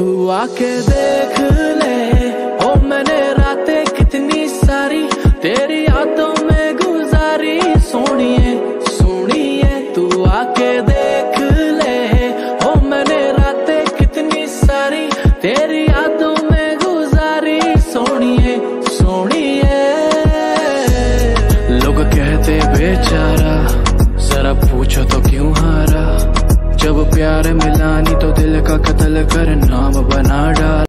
तू आके देख ले, ओ मैंने रातें कितनी सारी तेरी यादों में गुजारी। सोनिए सोनिए तू आके देख ले, ओ मैंने रातें कितनी सारी तेरी यादों में गुजारी। सोनिए सोनिए लोग कहते बेचारा, जरा पूछो तो क्यों हारा। जब प्यार मिला नहीं तो दिल का कत्ल कर नाम बना डाला।